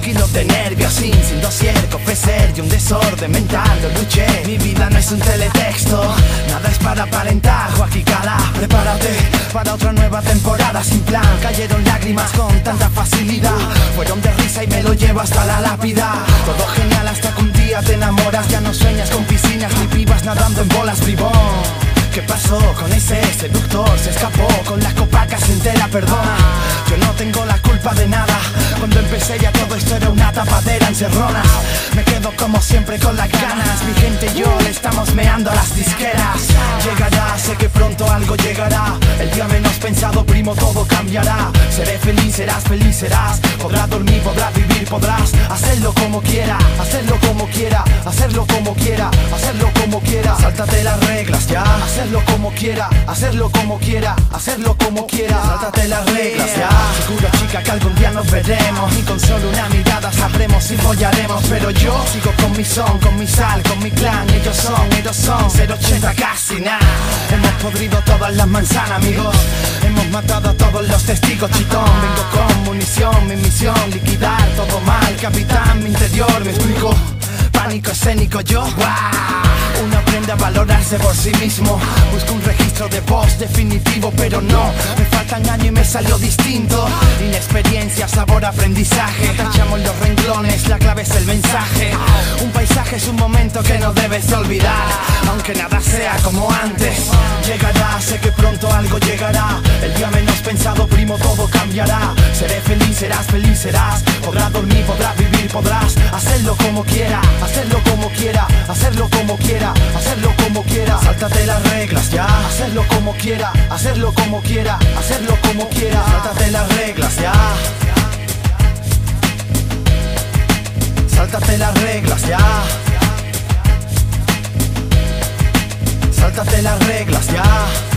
kilos de nervios sin dossier, confesar y un desorden mental de luché. Mi vida no es un teletexto, nada es para aparentar. Joaquín Cala, prepárate para otra nueva temporada sin plan. Cayeron lágrimas con tanta facilidad, fueron de risa y me lo llevo hasta la lápida. Todo genial hasta que un día te enamoras. Ya no sueñas con piscinas ni pibas nadando en bolas, bribón. ¿Qué pasó con ese seductor? Se escapó con la copa casi entera, perdona. Yo no tengo la culpa de nada. Cuando empecé ya todo esto era una tapadera encerrona. Me quedo como siempre con las ganas. Mi gente y yo le estamos meando a las disqueras. Llegará, sé que pronto algo llegará. El día menos pensado, primo, todo cambiará. Seré feliz, serás feliz, serás. Podrás dormir, podrás vivir, podrás hacerlo como quiera, hacerlo como quiera, hacerlo como quiera, hacerlo como quiera. Sáltate las reglas ya. Hacerlo como quiera, hacerlo como quiera, hacerlo como quiera. Sáltate las reglas ya. Seguro, chica, que algún día nos veremos. Ni con solo una mirada sabremos si follaremos. Pero yo sigo con mi son, con mi sal, con mi clan. Ellos son 080 casi nada. Hemos podrido todas las manzanas, amigos. Hemos matado a todos los testigos, chitón. Vengo con munición, mi misión, liquidar todo mal. Capitán, mi interior, me explico. Pánico escénico, yo, uno aprende a valorarse por sí mismo. Busco un registro de voz definitivo, pero no, me faltan años y me salió distinto. Inexperiencia, sabor, aprendizaje. Tachamos los renglones, la clave es el mensaje. Un paisaje es un momento que no debes olvidar. Aunque nada sea como antes, llegará, sé que pronto algo llegará. El día menos pensado, primo, todo cambiará. Seré feliz, serás feliz, serás. Podrás dormir, podrás vivir, podrás hacerlo como quiera, hacerlo como quiera, hacerlo como quiera, hacerlo como quiera. Sáltate las reglas ya. Hacerlo como quiera, hacerlo como quiera, hacerlo como quiera. Sáltate las reglas ya. Sáltate las reglas ya. Sáltate las reglas ya.